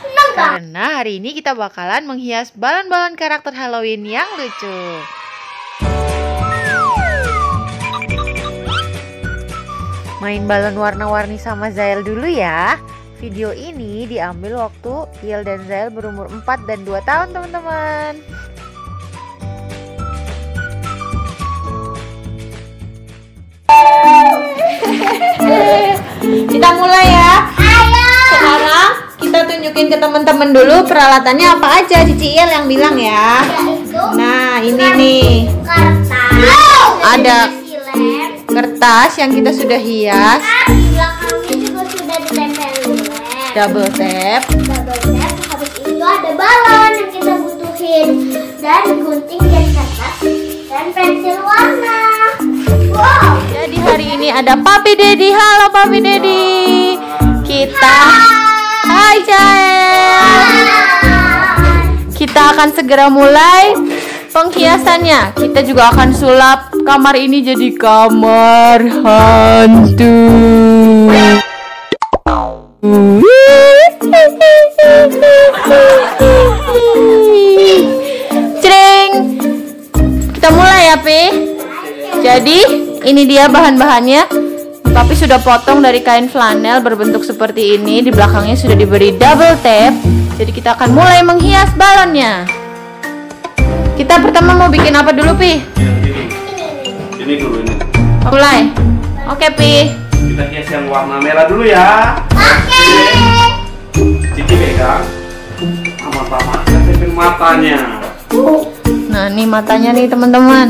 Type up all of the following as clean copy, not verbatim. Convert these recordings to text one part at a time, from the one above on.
Karena hari ini kita bakalan menghias balon-balon karakter Halloween yang lucu. Main balon warna-warni sama Zael dulu ya. Video ini diambil waktu Il dan Zael berumur 4 dan 2 tahun teman-teman. Kita mulai ya. Sekarang kita tunjukin ke teman-teman dulu peralatannya apa aja. Cici Il yang bilang ya. Nah ini nih. Ada kertas yang kita sudah hias. Di belakangnya juga sudah ditempelin Double tap. Habis itu ada balon yang kita butuhin dan gunting dan kertas dan pensil warna. Wow. Jadi hari ini ada Papi Dedi. Halo Papi Dedi. Kita Hai Jael. Kita akan segera mulai penghiasannya. Kita juga akan sulap kamar ini jadi kamar hantu. Cring. Kita mulai ya Pi. Jadi ini dia bahan-bahannya. Papi sudah potong dari kain flanel berbentuk seperti ini. Di belakangnya sudah diberi double tape. Jadi kita akan mulai menghias balonnya. Kita pertama mau bikin apa dulu Pi? Ini dulu ini. Mulai. Oke Pi. Kita hias yang warna merah dulu ya. Oke. Cici pegang. Mata-mata tempel matanya. Nah ini matanya nih teman-teman.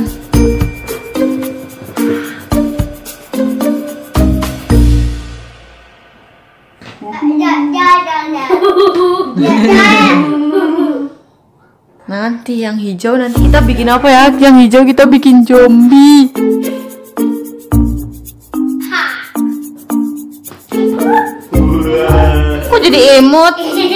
Nanti yang hijau nanti kita bikin apa ya? Yang hijau kita bikin zombie. Kok jadi emot?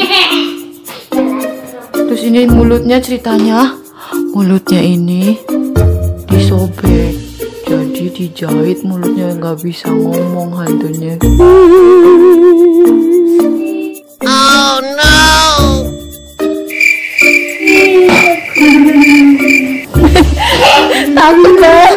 Terus ini mulutnya ceritanya, mulutnya ini disobek, jadi dijahit mulutnya nggak bisa ngomong hantunya. Oh no! Takut banget.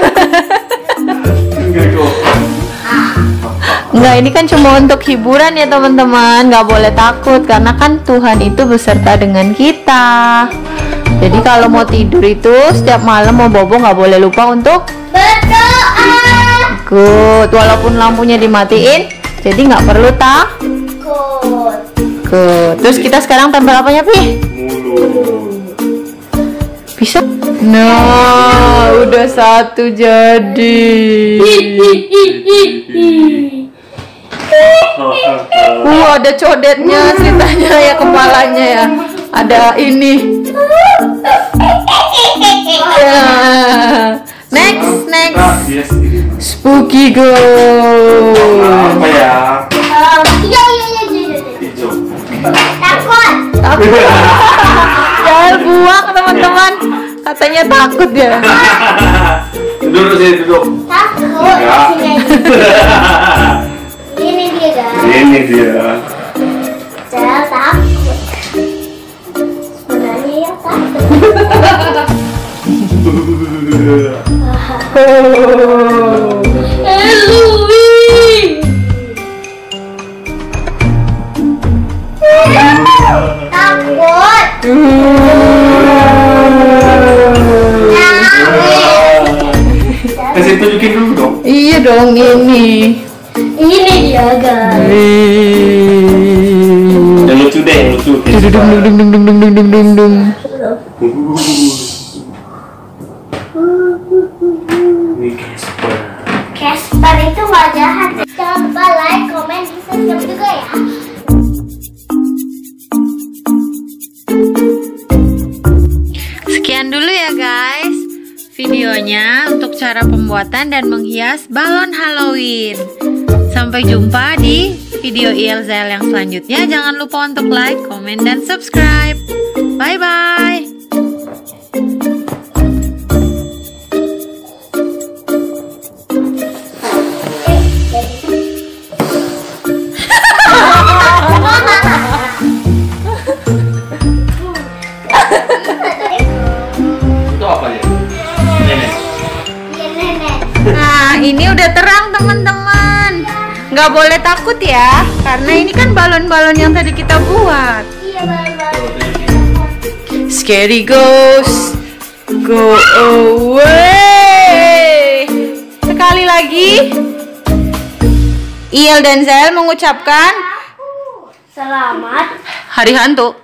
Enggak, ini kan cuma untuk hiburan ya teman-teman. Nggak boleh takut karena kan Tuhan itu beserta dengan kita. Jadi kalau mau tidur itu setiap malam mau bobo nggak boleh lupa untuk Berdoa. good. Walaupun lampunya dimatiin, jadi nggak perlu takut. Good. Terus kita sekarang tempel apanya Pi? Mulut. Bisa? Nah, udah satu jadi. Ada codetnya ceritanya ya, kepalanya ya. Ada ini. Next. Hias ini. Spooky Ghost. Apa ya? Iya. Hijau. Takut. Jangan buang teman-teman. Katanya takut ya. Duduk sini duduk. Takut. Enggak. Ini dia guys. Ini dia. Saya takut. Sebenarnya ya takut. Takut. Kasih tunjukin dulu dong. Iya dong ini. Ini dia guys. Yang lucu deh, yang lucu. Dung. Ini Casper. Casper itu gak jahat. Jangan lupa like, komen, dan subscribe juga ya. Sekian dulu ya guys videonya untuk cara pembuatan dan menghias balon Halloween. Sampai jumpa di video Il Zael yang selanjutnya. Jangan lupa untuk like, komen, dan subscribe. Bye bye. Nggak boleh takut ya, karena ini kan balon-balon yang tadi kita buat. Iya, balon-balon. Scary ghost, go away. Sekali lagi, Iel dan Zael mengucapkan Selamat hari hantu.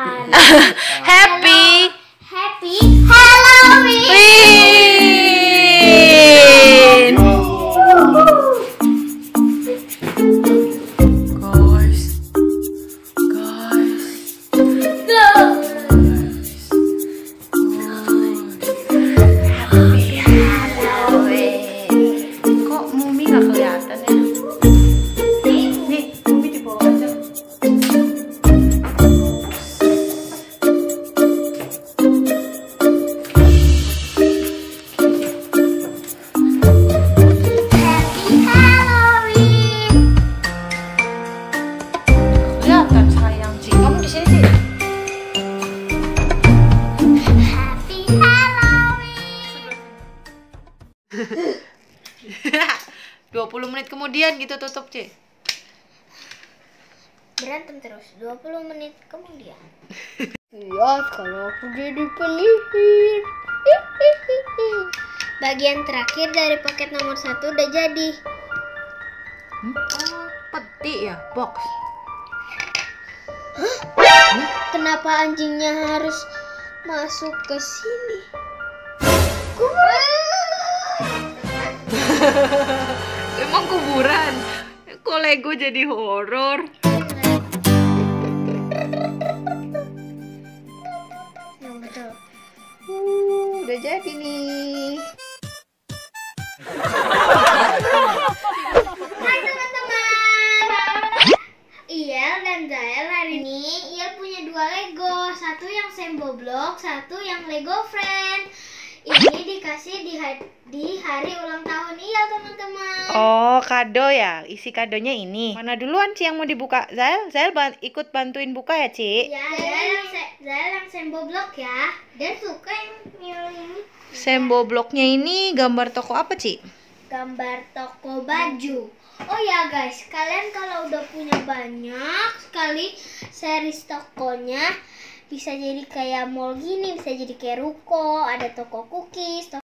Happy Happy Halloween. Kok Mumi nggak kelihatan ya? Nih, Mumi di bawah aja. Happy Halloween. Kelihatan sayang, Ci. Kamu di sini, Ci. Happy Halloween. 20 menit kemudian gitu tutup, Ci. Berantem terus 20 menit kemudian. Lihat kalau aku jadi penyihir. Bagian terakhir dari paket nomor 1 udah jadi. Oh, peti ya, box. Kenapa anjingnya harus masuk ke sini? Emang kuburan. Kok Lego jadi horor? Yang betul. Udah jadi nih. Hai teman-teman. Iel dan Zael hari ini Iel punya 2 Lego, satu yang Sembo Block, satu yang Lego Friend. Ini dikasih di hari ulang tahun Iel teman-teman. Oh, kado ya. Isi kadonya ini. Mana duluan, Ci, yang mau dibuka? Zael ikut bantuin buka ya, Ci? Ya, Zael yang Sembo Block ya. Dan suka yang ini. Sembo bloknya ini gambar toko apa, Ci? Gambar toko baju. Oh ya guys, kalian kalau udah punya banyak sekali series tokonya, bisa jadi kayak mall gini, bisa jadi kayak ruko, ada toko cookies,